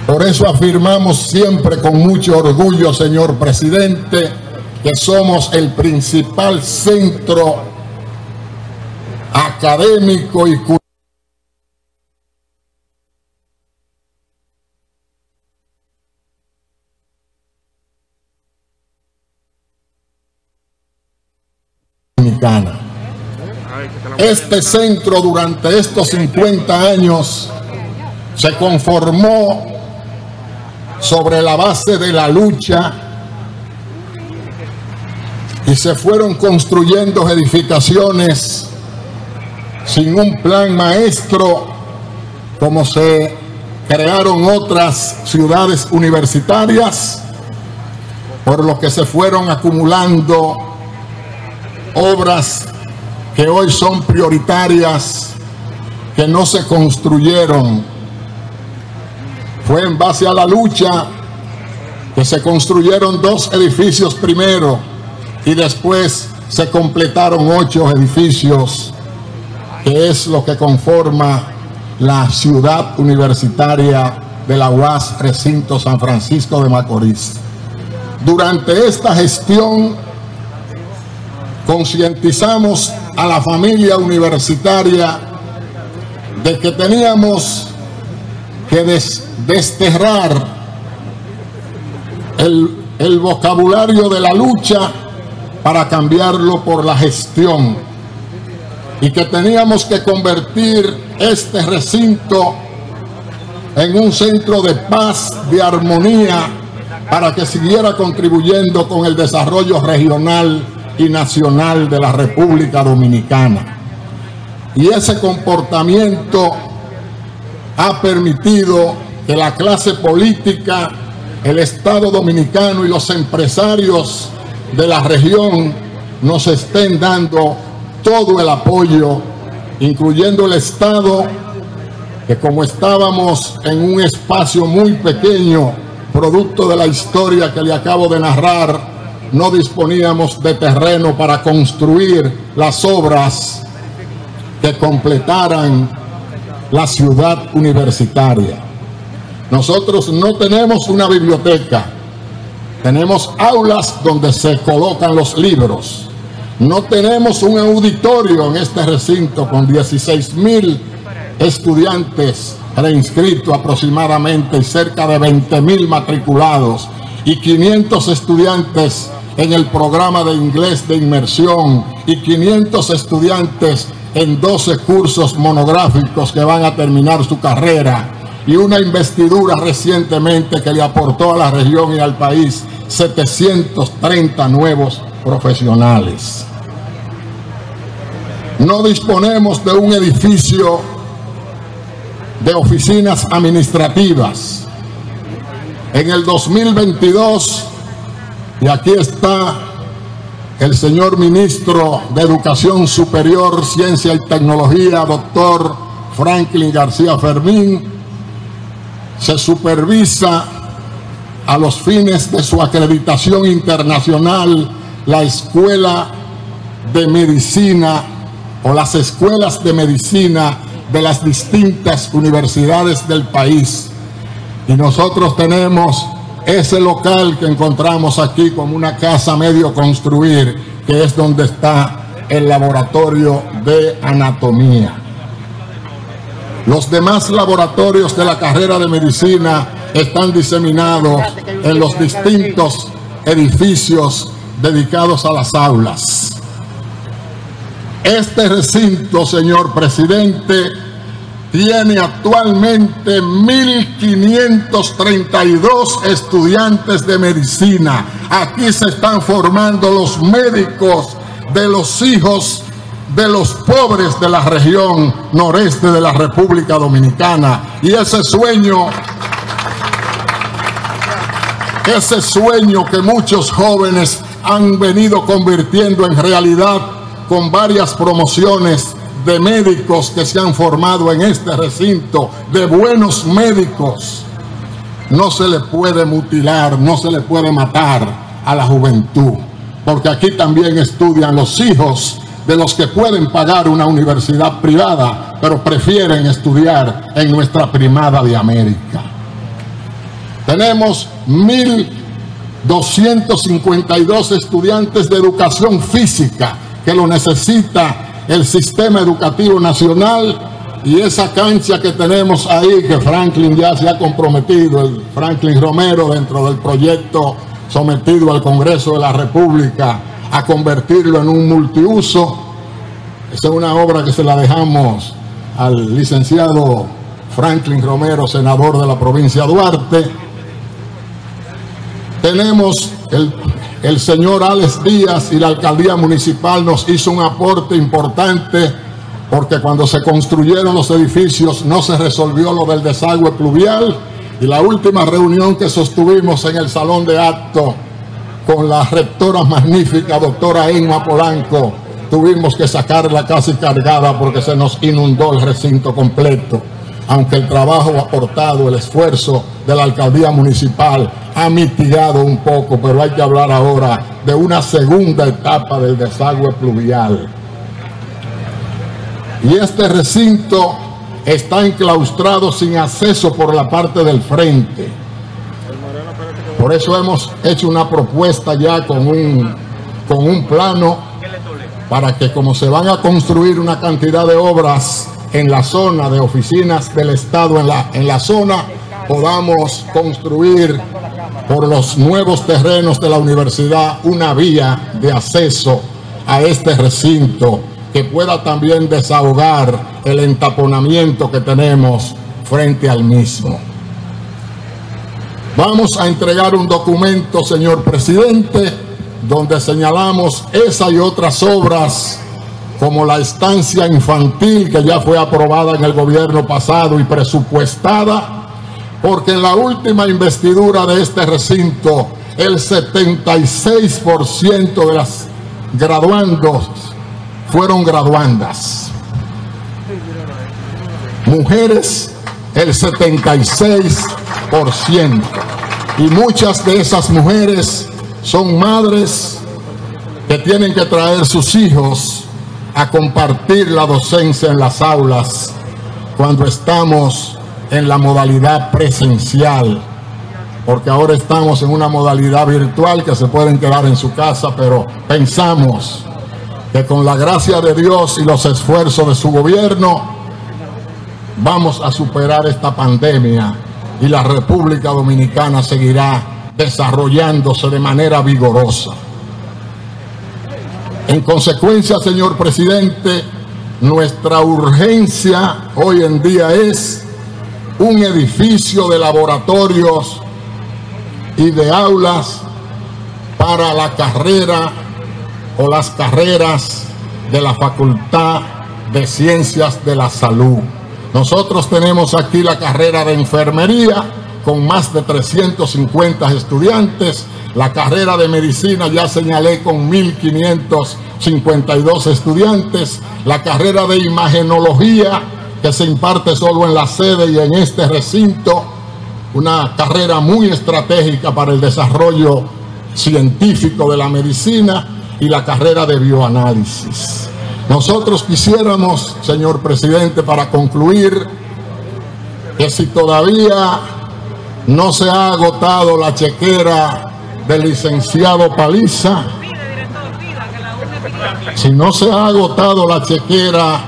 Por eso afirmamos siempre con mucho orgullo, señor presidente, que somos el principal centro académico y cultural dominicana. Este centro durante estos 50 años se conformó sobre la base de la lucha y se fueron construyendo edificaciones sin un plan maestro, como se crearon otras ciudades universitarias, por lo que se fueron acumulando obras que hoy son prioritarias, que no se construyeron. Fue en base a la lucha que se construyeron 2 edificios primero y después se completaron 8 edificios, que es lo que conforma la ciudad universitaria de la UAS Recinto San Francisco de Macorís. Durante esta gestión concientizamos a la familia universitaria de que teníamos que desterrar el vocabulario de la lucha para cambiarlo por la gestión, y que teníamos que convertir este recinto en un centro de paz, de armonía, para que siguiera contribuyendo con el desarrollo regional y nacional de la República Dominicana. Y ese comportamiento ha permitido que la clase política, el Estado dominicano y los empresarios de la región nos estén dando todo el apoyo, incluyendo el Estado, que como estábamos en un espacio muy pequeño, producto de la historia que le acabo de narrar, no disponíamos de terreno para construir las obras que completaran la ciudad universitaria. Nosotros no tenemos una biblioteca, tenemos aulas donde se colocan los libros. No tenemos un auditorio en este recinto con 16.000 estudiantes reinscritos aproximadamente y cerca de 20.000 matriculados y 500 estudiantes en el programa de inglés de inmersión y 500 estudiantes en 12 cursos monográficos que van a terminar su carrera, y una investidura recientemente que le aportó a la región y al país 730 nuevos profesionales. No disponemos de un edificio de oficinas administrativas. En el 2022, y aquí está el señor ministro de Educación Superior, Ciencia y Tecnología, doctor Franklin García Fermín, se supervisa a los fines de su acreditación internacional la Escuela de Medicina o las escuelas de medicina de las distintas universidades del país. Y nosotros tenemos ese local que encontramos aquí como una casa medio construir, que es donde está el laboratorio de anatomía. Los demás laboratorios de la carrera de medicina están diseminados en los distintos edificios dedicados a las aulas. Este recinto, señor presidente, tiene actualmente 1.532 estudiantes de medicina. Aquí se están formando los médicos de los hijos de los pobres de la región noreste de la República Dominicana. Y ese sueño que muchos jóvenes han venido convirtiendo en realidad con varias promociones de médicos que se han formado en este recinto, de buenos médicos. No se le puede mutilar, no se le puede matar a la juventud, porque aquí también estudian los hijos de los que pueden pagar una universidad privada, pero prefieren estudiar en nuestra primada de América. Tenemos 1.252 estudiantes de educación física que lo necesita el sistema educativo nacional, y esa cancha que tenemos ahí, que Franklin ya se ha comprometido, el Franklin Romero, dentro del proyecto sometido al Congreso de la República, a convertirlo en un multiuso. Esa es una obra que se la dejamos al licenciado Franklin Romero, senador de la provincia de Duarte. Tenemos el señor Alex Díaz, y la alcaldía municipal nos hizo un aporte importante, porque cuando se construyeron los edificios no se resolvió lo del desagüe pluvial, y la última reunión que sostuvimos en el salón de acto con la rectora magnífica doctora Emma Polanco, tuvimos que sacarla casi cargada porque se nos inundó el recinto completo. Aunque el trabajo aportado, el esfuerzo de la alcaldía municipal ha mitigado un poco, pero hay que hablar ahora de una segunda etapa del desagüe pluvial. Y este recinto está enclaustrado sin acceso por la parte del frente. Por eso hemos hecho una propuesta ya con un plano, para que, como se van a construir una cantidad de obras en la zona de oficinas del Estado, en la zona, podamos construir por los nuevos terrenos de la universidad una vía de acceso a este recinto, que pueda también desahogar el entaponamiento que tenemos frente al mismo. Vamos a entregar un documento, señor presidente, donde señalamos esa y otras obras, como la estancia infantil, que ya fue aprobada en el gobierno pasado y presupuestada, porque en la última investidura de este recinto, el 76% de las graduandos fueron graduandas. Mujeres, el 76%. Y muchas de esas mujeres son madres que tienen que traer sus hijos a compartir la docencia en las aulas cuando estamos en la modalidad presencial, porque ahora estamos en una modalidad virtual que se pueden quedar en su casa, pero pensamos que con la gracia de Dios y los esfuerzos de su gobierno vamos a superar esta pandemia, y la República Dominicana seguirá desarrollándose de manera vigorosa. En consecuencia, señor presidente, nuestra urgencia hoy en día es un edificio de laboratorios y de aulas para la carrera o las carreras de la Facultad de Ciencias de la Salud. Nosotros tenemos aquí la carrera de enfermería con más de 350 estudiantes, la carrera de medicina ya señalé con 1.552 estudiantes, la carrera de imagenología que se imparte solo en la sede y en este recinto, una carrera muy estratégica para el desarrollo científico de la medicina, y la carrera de bioanálisis. Nosotros quisiéramos, señor presidente, para concluir, que si todavía no se ha agotado la chequera del licenciado Paliza, si no se ha agotado la chequera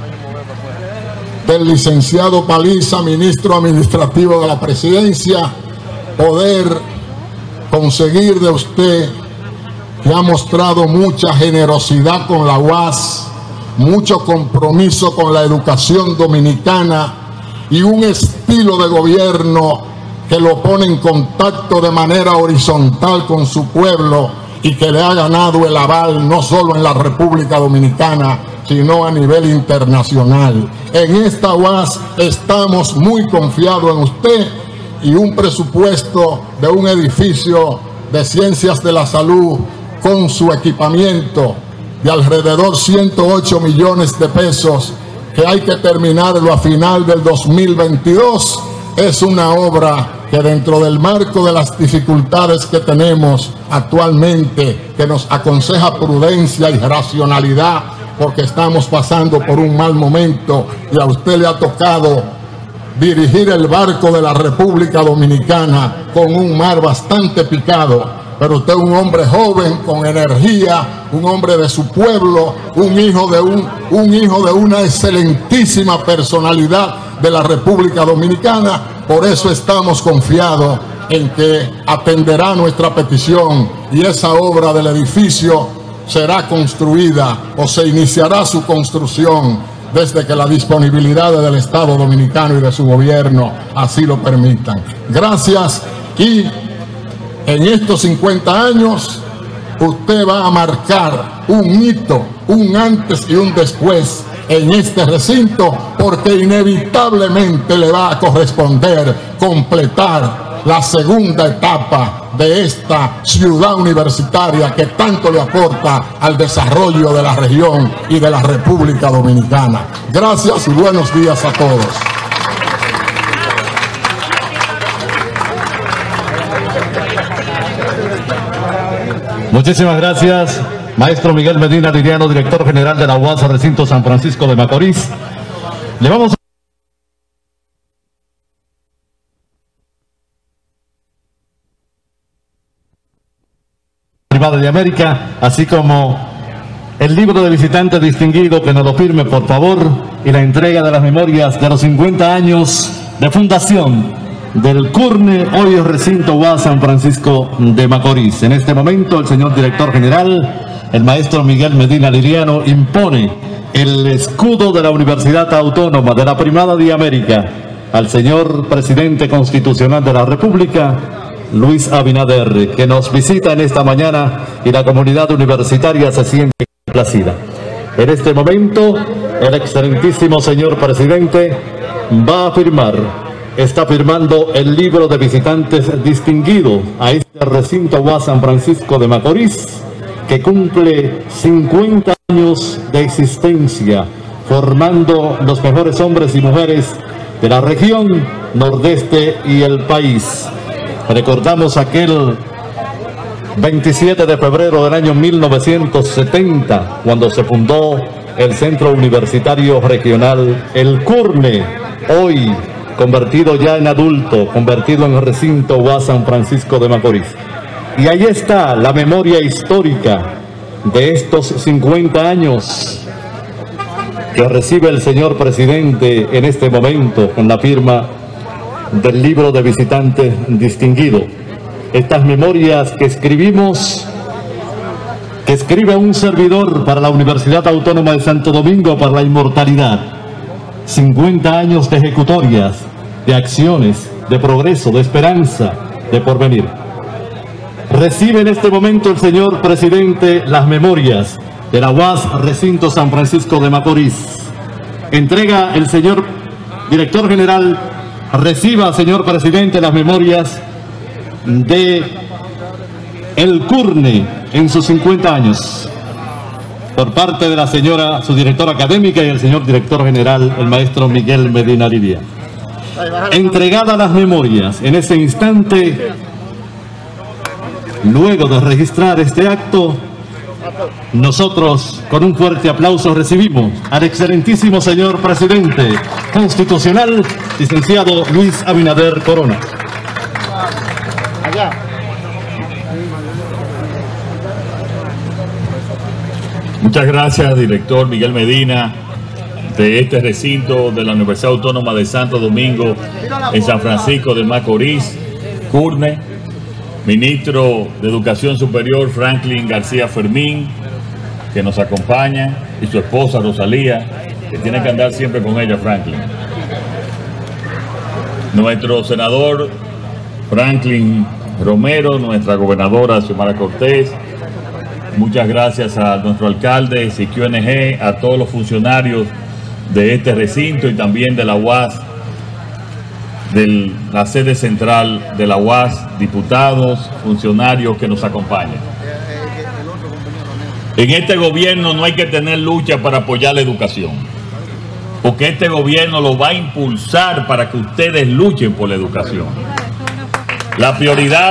del licenciado Paliza, ministro administrativo de la presidencia, poder conseguir de usted, que ha mostrado mucha generosidad con la UAS, mucho compromiso con la educación dominicana y un estilo de gobierno que lo pone en contacto de manera horizontal con su pueblo, y que le ha ganado el aval no solo en la República Dominicana, sino a nivel internacional. En esta UAS estamos muy confiados en usted, y un presupuesto de un edificio de ciencias de la salud con su equipamiento de alrededor 108 millones de pesos, que hay que terminarlo a final del 2022, es una obra que, dentro del marco de las dificultades que tenemos actualmente, que nos aconseja prudencia y racionalidad, porque estamos pasando por un mal momento y a usted le ha tocado dirigir el barco de la República Dominicana con un mar bastante picado. Pero usted es un hombre joven, con energía, un hombre de su pueblo, un hijo de una excelentísima personalidad de la República Dominicana. Por eso estamos confiados en que atenderá nuestra petición y esa obra del edificio será construida o se iniciará su construcción desde que las disponibilidades del Estado Dominicano y de su gobierno así lo permitan. Gracias, y en estos 50 años usted va a marcar un hito, un antes y un después en este recinto, porque inevitablemente le va a corresponder completar la segunda etapa de esta ciudad universitaria que tanto le aporta al desarrollo de la región y de la República Dominicana. Gracias y buenos días a todos. Muchísimas gracias, maestro Miguel Medina Liriano, director general de la UAS Recinto San Francisco de Macorís. Le vamos Privada de América, así como el libro de visitante distinguido, que nos lo firme por favor, y la entrega de las memorias de los 50 años de fundación del CURNE, hoy Recinto UAS San Francisco de Macorís. En este momento el señor director general, el maestro Miguel Medina Liriano, impone el escudo de la Universidad Autónoma de la Primada de América al señor presidente constitucional de la República, Luis Abinader, que nos visita en esta mañana, y la comunidad universitaria se siente complacida. En este momento el excelentísimo señor presidente va a firmar, está firmando el libro de visitantes distinguido a este recinto UAS San Francisco de Macorís, que cumple 50 años de existencia, formando los mejores hombres y mujeres de la región nordeste y el país. Recordamos aquel 27 de febrero del año 1970, cuando se fundó el Centro Universitario Regional, el CURNE, hoy convertido ya en adulto, convertido en el recinto UAS San Francisco de Macorís. Y ahí está la memoria histórica de estos 50 años que recibe el señor presidente en este momento con la firma del libro de visitante distinguido. Estas memorias que escribimos, que escribe un servidor para la Universidad Autónoma de Santo Domingo para la inmortalidad. 50 años de ejecutorias, de acciones, de progreso, de esperanza, de porvenir. Recibe en este momento el señor presidente las memorias de la UAS Recinto San Francisco de Macorís. Entrega el señor director general, reciba, señor presidente, las memorias de el CURNE en sus 50 años, por parte de la señora, su directora académica, y el señor director general, el maestro Miguel Medina Liriano. Entregadas las memorias en ese instante, luego de registrar este acto, nosotros con un fuerte aplauso recibimos al excelentísimo señor presidente constitucional, licenciado Luis Abinader Corona. Muchas gracias, director Miguel Medina, de este recinto de la Universidad Autónoma de Santo Domingo en San Francisco de Macorís, CURNE, ministro de Educación Superior Franklin García Fermín, que nos acompaña, y su esposa Rosalía, que tiene que andar siempre con ella, Franklin. Nuestro senador Franklin Romero, nuestra gobernadora Xiomara Cortés. Muchas gracias a nuestro alcalde, Siquio NG, a todos los funcionarios de este recinto y también de la UAS, de la sede central de la UAS, diputados, funcionarios que nos acompañan. En este gobierno no hay que tener lucha para apoyar la educación, porque este gobierno lo va a impulsar para que ustedes luchen por la educación. La prioridad,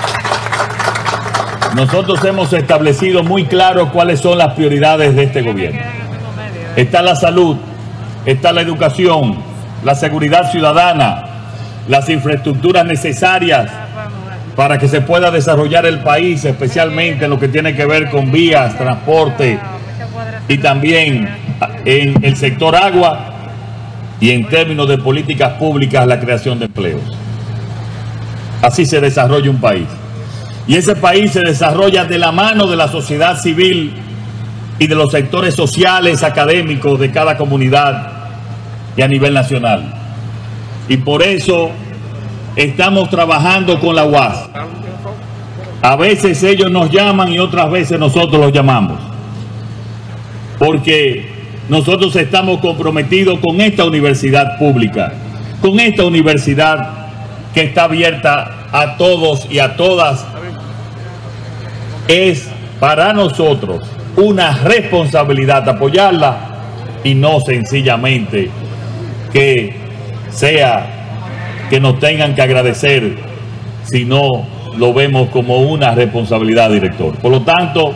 nosotros hemos establecido muy claro cuáles son las prioridades de este gobierno. Está la salud, está la educación, la seguridad ciudadana, las infraestructuras necesarias para que se pueda desarrollar el país, especialmente en lo que tiene que ver con vías, transporte y también en el sector agua y en términos de políticas públicas, la creación de empleos. Así se desarrolla un país. Y ese país se desarrolla de la mano de la sociedad civil y de los sectores sociales, académicos de cada comunidad y a nivel nacional. Y por eso estamos trabajando con la UAS. A veces ellos nos llaman y otras veces nosotros los llamamos. Porque nosotros estamos comprometidos con esta universidad pública, con esta universidad que está abierta a todos y a todas. Es para nosotros una responsabilidad apoyarla y no sencillamente que sea que nos tengan que agradecer, sino lo vemos como una responsabilidad, director. Por lo tanto,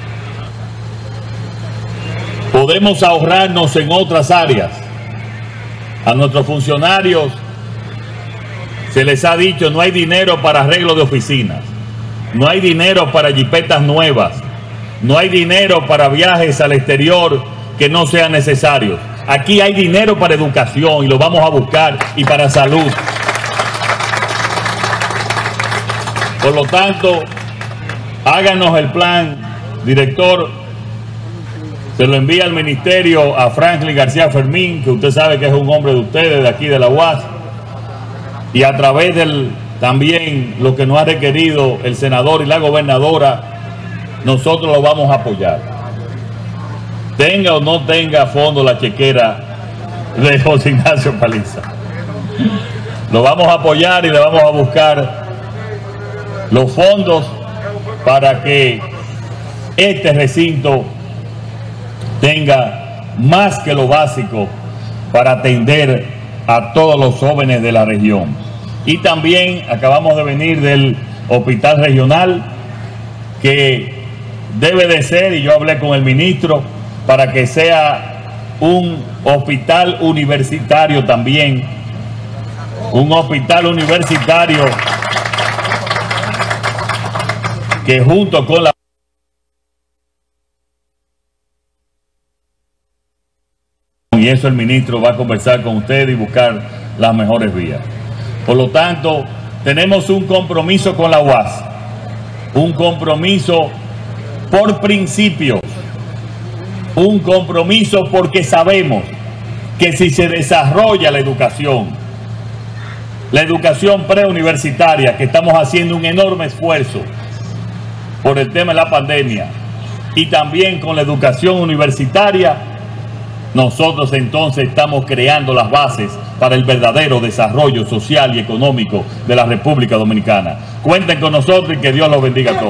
podemos ahorrarnos en otras áreas. A nuestros funcionarios se les ha dicho: no hay dinero para arreglo de oficinas, no hay dinero para jipetas nuevas, no hay dinero para viajes al exterior que no sean necesarios. Aquí hay dinero para educación y lo vamos a buscar, y para salud. Por lo tanto, háganos el plan, director. Se lo envía al ministerio a Franklin García Fermín, que usted sabe que es un hombre de ustedes, de aquí de la UAS, y a través del también lo que nos ha requerido el senador y la gobernadora, nosotros lo vamos a apoyar. Tenga o no tenga fondo la chequera de José Ignacio Paliza. Lo vamos a apoyar y le vamos a buscar los fondos para que este recinto tenga más que lo básico para atender a todos los jóvenes de la región. Y también acabamos de venir del hospital regional, que debe de ser, y yo hablé con el ministro, para que sea un hospital universitario también, un hospital universitario que junto con la... Y eso el ministro va a conversar con usted y buscar las mejores vías. Por lo tanto, tenemos un compromiso con la UAS, un compromiso por principios, un compromiso porque sabemos que si se desarrolla la educación preuniversitaria, que estamos haciendo un enorme esfuerzo por el tema de la pandemia, y también con la educación universitaria, nosotros entonces estamos creando las bases para el verdadero desarrollo social y económico de la República Dominicana. Cuenten con nosotros y que Dios los bendiga a todos.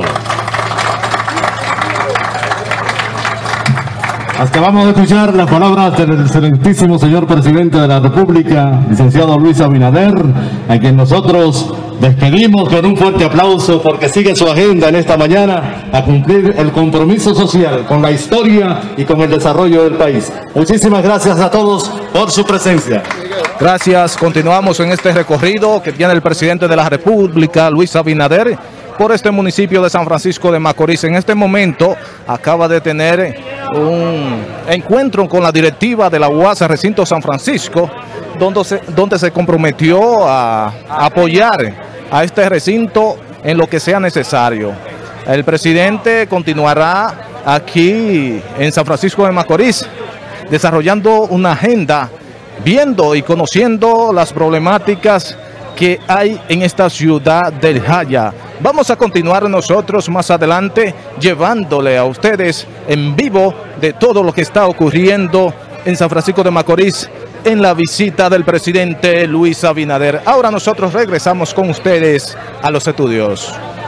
Acabamos de escuchar las palabras del excelentísimo señor presidente de la República, licenciado Luis Abinader, a quien nosotros despedimos con un fuerte aplauso porque sigue su agenda en esta mañana a cumplir el compromiso social con la historia y con el desarrollo del país. Muchísimas gracias a todos por su presencia. Gracias. Continuamos en este recorrido que tiene el presidente de la República, Luis Abinader, por este municipio de San Francisco de Macorís. En este momento acaba de tener un encuentro con la directiva de la UAS Recinto San Francisco, donde se comprometió a apoyar a este recinto en lo que sea necesario. El presidente continuará aquí en San Francisco de Macorís desarrollando una agenda, viendo y conociendo las problemáticas que hay en esta ciudad del Jaya. Vamos a continuar nosotros más adelante llevándole a ustedes en vivo de todo lo que está ocurriendo en San Francisco de Macorís en la visita del presidente Luis Abinader. Ahora nosotros regresamos con ustedes a los estudios.